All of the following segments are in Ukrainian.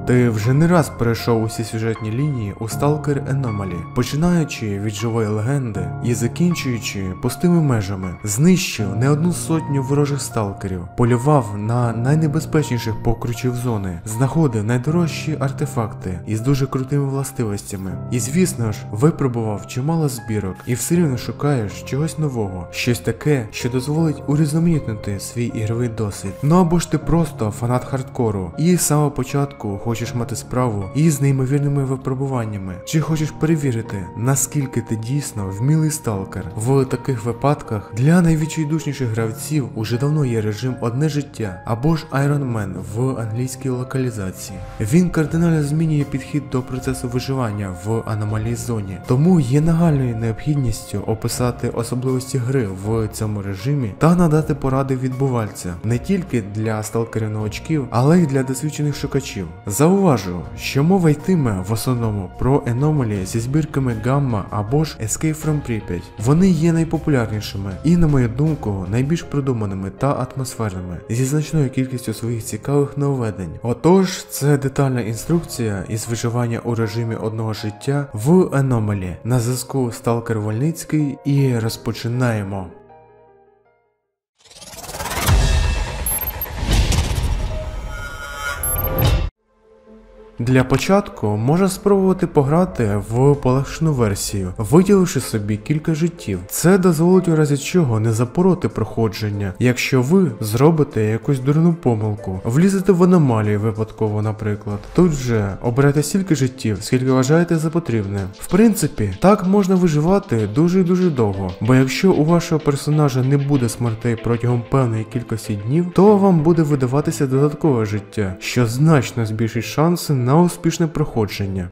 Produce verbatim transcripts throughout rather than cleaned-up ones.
Ти вже не раз перейшов усі сюжетні лінії у Stalker Anomaly, починаючи від живої легенди і закінчуючи пустими межами. Знищив не одну сотню ворожих сталкерів, полював на найнебезпечніших покручів зони, знаходив найдорожчі артефакти із дуже крутими властивостями. І звісно ж, випробував чимало збірок і все рівно шукаєш чогось нового, щось таке, що дозволить урізноманітнити свій ігровий досвід. Ну або ж ти просто фанат хардкору і з самого початку хочеш мати справу із неймовірними випробуваннями, чи хочеш перевірити, наскільки ти дійсно вмілий сталкер. В таких випадках для найвідчайдушніших гравців уже давно є режим одне життя, або ж Iron Man в англійській локалізації. Він кардинально змінює підхід до процесу виживання в аномалій зоні, тому є нагальною необхідністю описати особливості гри в цьому режимі та надати поради відбувальця не тільки для сталкерів-новачків, але й для досвідчених шукачів. Зауважу, що мова йтиме в основному про Anomaly зі збірками Gamma або ж Escape from Pripyat. Вони є найпопулярнішими і, на мою думку, найбільш продуманими та атмосферними, зі значною кількістю своїх цікавих нововведень. Отож, це детальна інструкція із виживання у режимі одного життя в Anomaly. На зв'язку Сталкер Вольницький і розпочинаємо. Для початку можна спробувати пограти в полегшену версію, виділивши собі кілька життів. Це дозволить у разі чого не запороти проходження, якщо ви зробите якусь дурну помилку, влізете в аномалію випадково, наприклад. Тут же оберете стільки життів, скільки вважаєте за потрібне. В принципі, так можна виживати дуже і дуже довго, бо якщо у вашого персонажа не буде смертей протягом певної кількості днів, то вам буде видаватися додаткове життя, що значно збільшить шанси на на успішне проходження.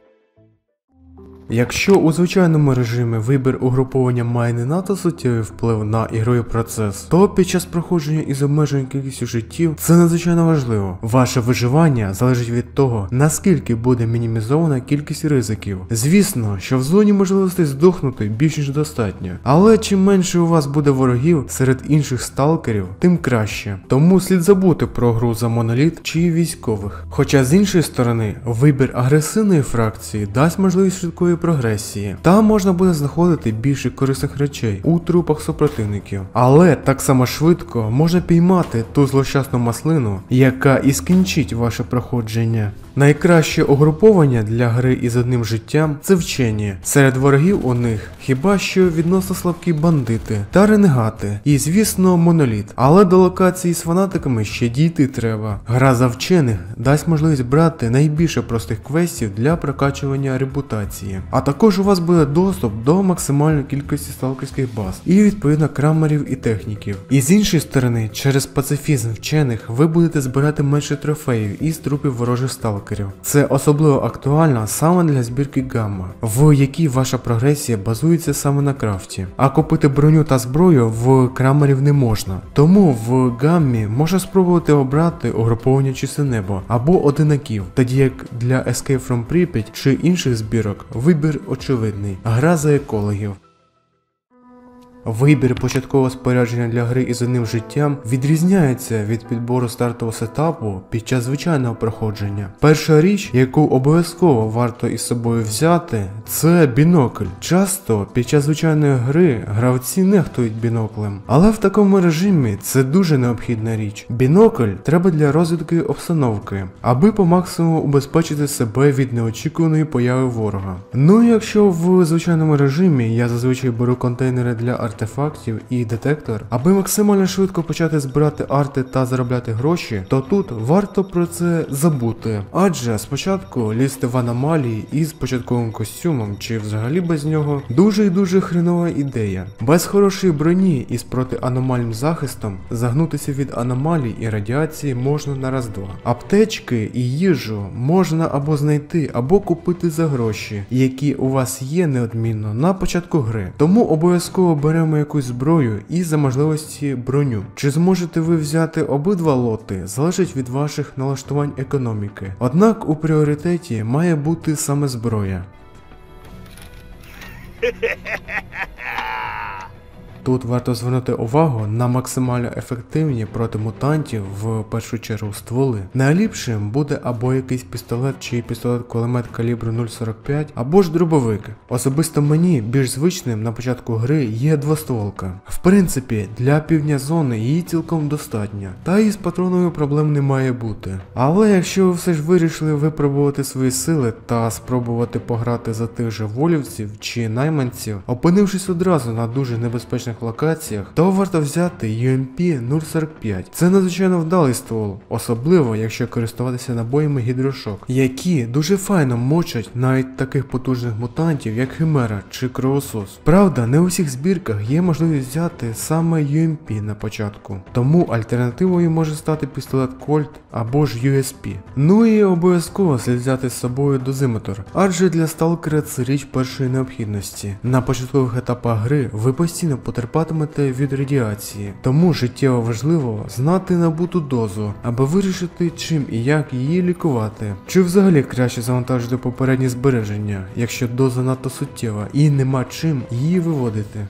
Якщо у звичайному режимі вибір угруповання має не надто суттєвий вплив на ігровий процес, то під час проходження із обмеженою кількістю життів це надзвичайно важливо. Ваше виживання залежить від того, наскільки буде мінімізована кількість ризиків. Звісно, що в зоні можливостей здохнути більш ніж достатньо, але чим менше у вас буде ворогів серед інших сталкерів, тим краще. Тому слід забути про гру за моноліт чи військових. Хоча з іншої сторони, вибір агресивної фракції дасть можливість швидкої прогресії. Там можна буде знаходити більше корисних речей у трупах супротивників. Але так само швидко можна піймати ту злощасну маслину, яка і скінчить ваше проходження. Найкраще угруповання для гри із одним життям – це вчені. Серед ворогів у них хіба що відносно слабкі бандити та ренегати. І звісно моноліт. Але до локації з фанатиками ще дійти треба. Гра за вчених дасть можливість брати найбільше простих квестів для прокачування репутації. А також у вас буде доступ до максимальної кількості сталкерських баз і відповідно крамерів і техніків. І з іншої сторони, через пацифізм вчених ви будете збирати менше трофеїв із трупів ворожих сталкерів. Це особливо актуально саме для збірки Gamma, в якій ваша прогресія базується саме на крафті. А купити броню та зброю в крамерів не можна. Тому в Гаммі можна спробувати обрати угруповання Чисте Небо або одинаків, тоді як для Escape from Pripyat чи інших збірок вибір очевидний – гра за екологів. Вибір початкового спорядження для гри із одним життям відрізняється від підбору стартового сетапу під час звичайного проходження. Перша річ, яку обов'язково варто із собою взяти, це бінокль. Часто під час звичайної гри гравці нехтують біноклем, але в такому режимі це дуже необхідна річ. Бінокль треба для розвідки обстановки, аби по максимуму убезпечити себе від неочікуваної появи ворога. Ну і якщо в звичайному режимі я зазвичай беру контейнери для артефактів і детектор, аби максимально швидко почати збирати арти та заробляти гроші, то тут варто про це забути. Адже спочатку лізти в аномалії із початковим костюмом чи взагалі без нього дуже і дуже хренова ідея. Без хорошої броні із протианомальним захистом загнутися від аномалій і радіації можна на раз-два. Аптечки і їжу можна або знайти, або купити за гроші, які у вас є неодмінно на початку гри. Тому обов'язково беремо якусь зброю і за можливості броню. Чи зможете ви взяти обидва лоти, залежить від ваших налаштувань економіки. Однак у пріоритеті має бути саме зброя. тут варто звернути увагу на максимально ефективні проти мутантів, в першу чергу стволи. Найліпшим буде або якийсь пістолет чи пістолет-кулемет калібру нуль сорок п'ять, або ж дробовик. Особисто мені більш звичним на початку гри є двостволка. В принципі, для півдня зони її цілком достатньо, та і з патроною проблем не має бути. Але якщо ви все ж вирішили випробувати свої сили та спробувати пограти за тих же волівців чи найманців, опинившись одразу на дуже небезпечних локаціях, то варто взяти ю ем пі нуль сорок п'ять. Це надзвичайно вдалий ствол, особливо якщо користуватися набоями гідрошок, які дуже файно мочать навіть таких потужних мутантів, як Химера чи Кровосос. Правда, не у всіх збірках є можливість взяти саме ю ем пі на початку, тому альтернативою може стати пістолет Colt або ж ю ес пі. Ну і обов'язково слід взяти з собою дозиметр, адже для сталкера це річ першої необхідності. На початкових етапах гри ви постійно потерпатимете від радіації, тому життєво важливо знати набуту дозу, аби вирішити, чим і як її лікувати. Чи взагалі краще завантажити попереднє збереження, якщо доза надто суттєва і нема чим її виводити.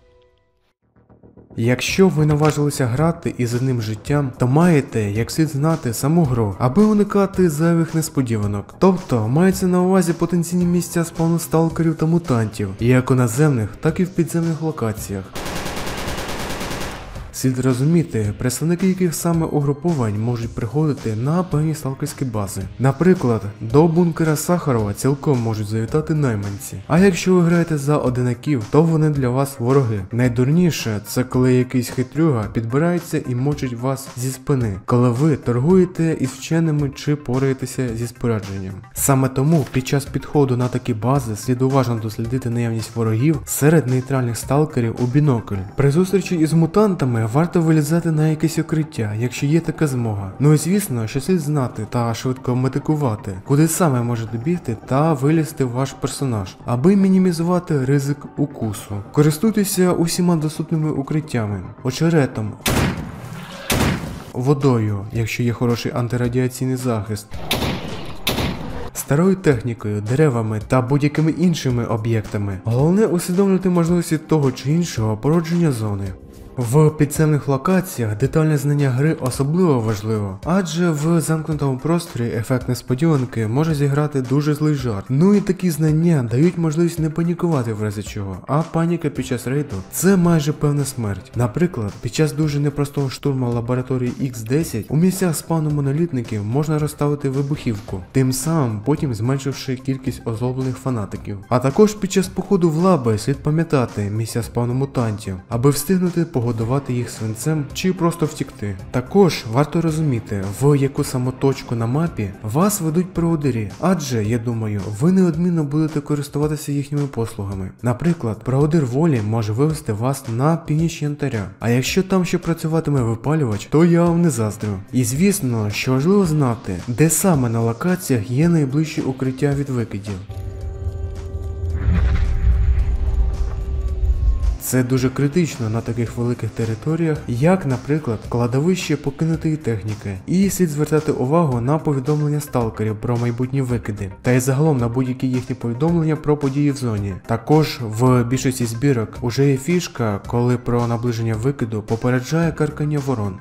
Якщо ви наважилися грати із одним життям, то маєте як слід знати саму гру, аби уникати зайвих несподіванок. Тобто, мається на увазі потенційні місця спавну сталкерів та мутантів, як у наземних, так і в підземних локаціях. Слід розуміти, представники яких саме угруповань можуть приходити на певні сталкерські бази. Наприклад, до бункера Сахарова цілком можуть завітати найманці. А якщо ви граєте за одинаків, то вони для вас вороги. Найдурніше – це коли якийсь хитрюга підбирається і мочить вас зі спини, коли ви торгуєте із вченими чи пораєтеся зі спорядженням. Саме тому під час підходу на такі бази слід уважно дослідити наявність ворогів серед нейтральних сталкерів у бінокль. При зустрічі із мутантами варто вилізати на якесь укриття, якщо є така змога. Ну і звісно, що слід знати та швидко метикувати, куди саме може добігти та вилізти ваш персонаж, аби мінімізувати ризик укусу. Користуйтеся усіма доступними укриттями, очеретом, водою, якщо є хороший антирадіаційний захист, старою технікою, деревами та будь-якими іншими об'єктами. Головне усвідомлювати можливості того чи іншого породження зони. В підземних локаціях детальне знання гри особливо важливо, адже в замкнутому просторі ефект несподіванки може зіграти дуже злий жарт. Ну і такі знання дають можливість не панікувати в разі чого, а паніка під час рейду – це майже певна смерть. Наприклад, під час дуже непростого штурму лабораторії ікс десять у місцях спавну монолітників можна розставити вибухівку, тим самим потім зменшивши кількість озлоблених фанатиків. А також під час походу в лаби слід пам'ятати місця спавну мутантів, аби встигнути погодувати їх свинцем чи просто втікти. Також варто розуміти, в яку саме точку на мапі вас ведуть проводирі, адже, я думаю, ви неодмінно будете користуватися їхніми послугами. Наприклад, проводир волі може вивести вас на північ Янтаря, а якщо там ще працюватиме випалювач, то я вам не заздрю. І звісно, що важливо знати, де саме на локаціях є найближчі укриття від викидів. Це дуже критично на таких великих територіях, як, наприклад, кладовище покинутої техніки. І слід звертати увагу на повідомлення сталкерів про майбутні викиди, та й загалом на будь-які їхні повідомлення про події в зоні. Також в більшості збірок уже є фішка, коли про наближення викиду попереджає каркання ворон.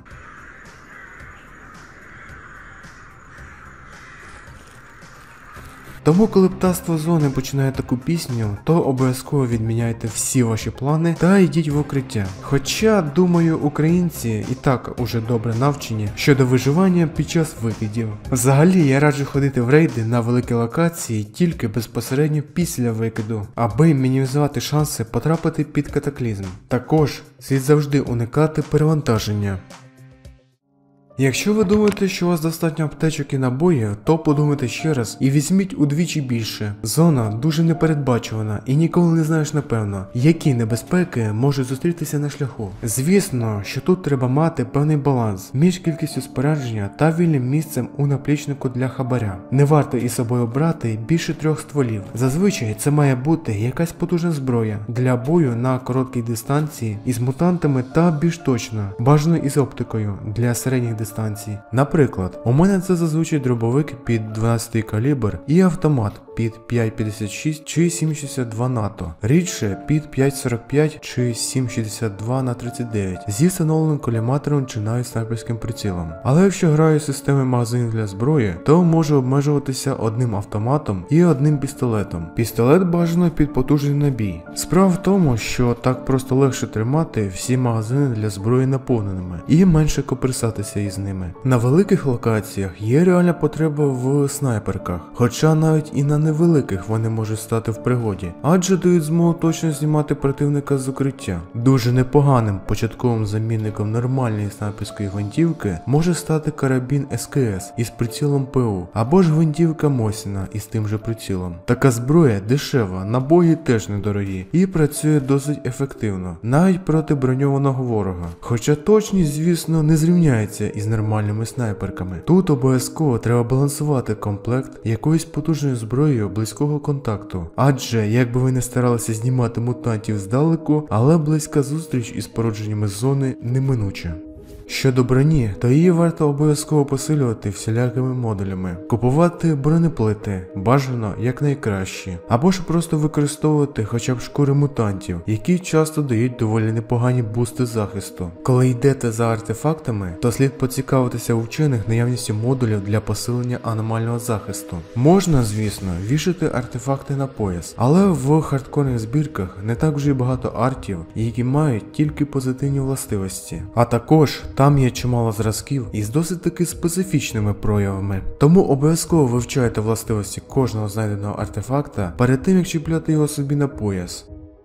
Тому, коли птаство зони починає таку пісню, то обов'язково відміняйте всі ваші плани та йдіть в укриття. Хоча, думаю, українці і так уже добре навчені щодо виживання під час викидів. Взагалі, я раджу ходити в рейди на великі локації тільки безпосередньо після викиду, аби мінімізувати шанси потрапити під катаклізм. Також слід завжди уникати перевантаження. Якщо ви думаєте, що у вас достатньо аптечок і набоїв, то подумайте ще раз і візьміть удвічі більше. Зона дуже непередбачувана і ніколи не знаєш напевно, які небезпеки можуть зустрітися на шляху. Звісно, що тут треба мати певний баланс між кількістю спорядження та вільним місцем у наплічнику для хабаря. Не варто із собою брати більше трьох стволів. Зазвичай це має бути якась потужна зброя для бою на короткій дистанції із мутантами та більш точно, бажано із оптикою для середніх дистанцій. Наприклад, у мене це зазвичай дробовик під дванадцятий калібр і автомат під п'ять п'ятдесят шість чи сім шістдесят два НАТО, рідше під п'ять сорок п'ять чи сім шістдесят два на тридцять дев'ять зі встановленим коліматором чи навіть снайперським прицілом. Але якщо граю системи магазинів для зброї, то можу обмежуватися одним автоматом і одним пістолетом. Пістолет бажано під потужний набій. Справа в тому, що так просто легше тримати всі магазини для зброї наповненими і менше коперсатися із ними. На великих локаціях є реальна потреба в снайперках, хоча навіть і на невеликих вони можуть стати в пригоді, адже дають змогу точно знімати противника з укриття. Дуже непоганим початковим замінником нормальної снайперської гвинтівки може стати карабін ес ке ес із прицілом пе у, або ж гвинтівка Мосіна із тим же прицілом. Така зброя дешева, набої теж недорогі і працює досить ефективно, навіть проти броньованого ворога. Хоча точність, звісно, не зрівняється із нормальними снайперками. Тут обов'язково треба балансувати комплект якоюсь потужною зброєю близького контакту. Адже, як би ви не старалися знімати мутантів здалеку, але близька зустріч із породженнями зони неминуча. Щодо броні, то її варто обов'язково посилювати всілякими модулями. Купувати бронеплити, бажано якнайкращі. Або ж просто використовувати хоча б шкури мутантів, які часто дають доволі непогані бусти захисту. Коли йдете за артефактами, то слід поцікавитися у вчених наявністю модулів для посилення аномального захисту. Можна, звісно, вішати артефакти на пояс, але в хардкорних збірках не так вже й багато артів, які мають тільки позитивні властивості. А також там є чимало зразків із досить таки специфічними проявами. Тому обов'язково вивчайте властивості кожного знайденого артефакта перед тим, як чіпляти його собі на пояс.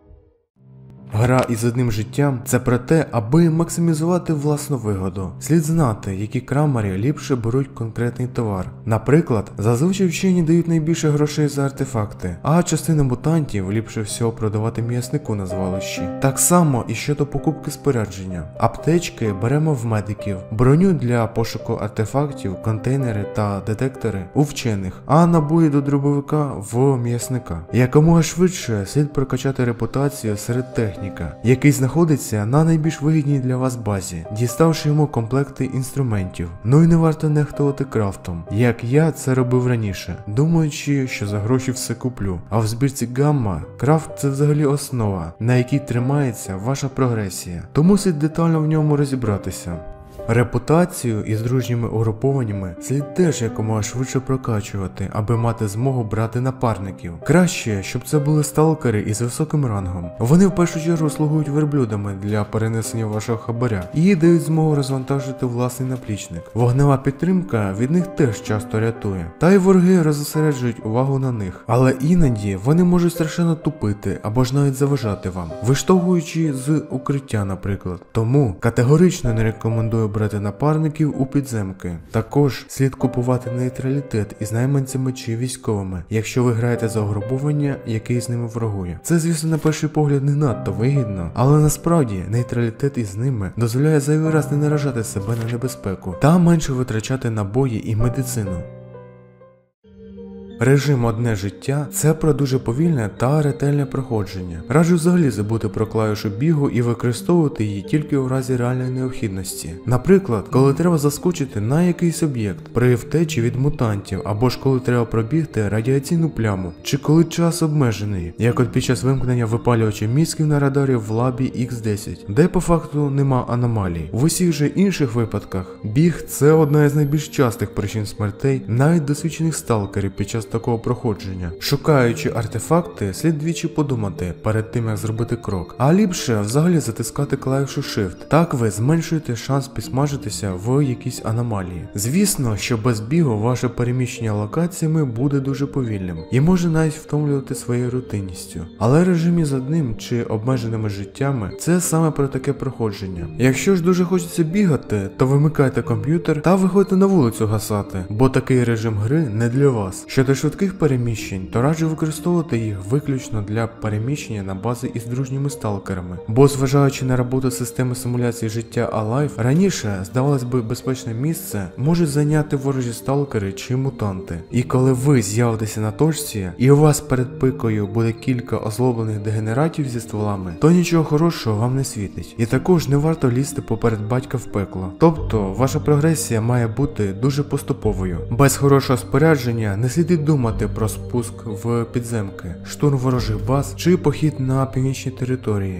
Гра із одним життям – це про те, аби максимізувати власну вигоду. Слід знати, які крамарі ліпше беруть конкретний товар. Наприклад, зазвичай вчені дають найбільше грошей за артефакти, а частина мутантів ліпше всього продавати м'яснику на звалищі. Так само і щодо покупки спорядження. Аптечки беремо в медиків, броню для пошуку артефактів, контейнери та детектори у вчених, а набої до дробовика в м'ясника. Якомога швидше слід прокачати репутацію серед технік, який знаходиться на найбільш вигідній для вас базі, діставши йому комплекти інструментів. Ну і не варто нехтувати крафтом, як я це робив раніше, думаючи, що за гроші все куплю. А в збірці Гамма крафт – це взагалі основа, на якій тримається ваша прогресія. Тому слід детально в ньому розібратися. Репутацію із дружніми угрупованнями слід теж якомога швидше прокачувати, аби мати змогу брати напарників. Краще, щоб це були сталкери із високим рангом. Вони в першу чергу слугують верблюдами для перенесення вашого хабаря і дають змогу розвантажити власний наплічник. Вогнева підтримка від них теж часто рятує. Та й вороги розосереджують увагу на них. Але іноді вони можуть страшенно тупити або ж навіть заважати вам, виштовхуючи з укриття, наприклад. Тому категорично не рекомендую брати напарників у підземки. Також слід купувати нейтралітет із найманцями чи військовими, якщо ви граєте за угруповання, яке з ними ворогує. Це, звісно, на перший погляд не надто вигідно, але насправді нейтралітет із ними дозволяє зайвий раз не наражати себе на небезпеку та менше витрачати набої і медицину. Режим «Одне життя» – це про дуже повільне та ретельне проходження. Раджу взагалі забути про клавішу бігу і використовувати її тільки у разі реальної необхідності. Наприклад, коли треба заскочити на якийсь об'єкт при втечі від мутантів, або ж коли треба пробігти радіаційну пляму, чи коли час обмежений, як от під час вимкнення випалювача мізків на радарі в лабі ікс десять, де по факту нема аномалій. В усіх же інших випадках біг – це одна із найбільш частих причин смертей навіть досвідчених сталкерів під час такого проходження. Шукаючи артефакти, слід двічі подумати перед тим, як зробити крок. А ліпше взагалі затискати клавішу Shift. Так ви зменшуєте шанс підсмажитися в якісь аномалії. Звісно, що без бігу ваше переміщення локаціями буде дуже повільним і може навіть втомлювати своєю рутинністю. Але режим із одним чи обмеженими життями – це саме про таке проходження. Якщо ж дуже хочеться бігати, то вимикайте комп'ютер та виходьте на вулицю гасати, бо такий режим гри не для вас. Щодо швидких переміщень, то раджу використовувати їх виключно для переміщення на бази із дружніми сталкерами. Бо зважаючи на роботу системи симуляції життя Alive, раніше, здавалось би, безпечне місце можуть зайняти ворожі сталкери чи мутанти. І коли ви з'явитеся на точці, і у вас перед пикою буде кілька озлоблених дегенератів зі стволами, то нічого хорошого вам не світить. І також не варто лізти поперед батька в пекло. Тобто, ваша прогресія має бути дуже поступовою. Без хорошого спорядження не слід думати про спуск в підземки, штурм ворожих баз чи похід на північні території.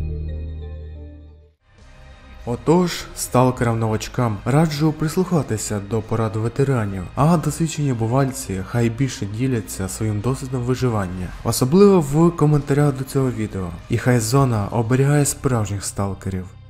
Отож, сталкерам-новачкам раджу прислухатися до порад ветеранів, а досвідчені бувальці хай більше діляться своїм досвідом виживання, особливо в коментарях до цього відео. І хай зона оберігає справжніх сталкерів.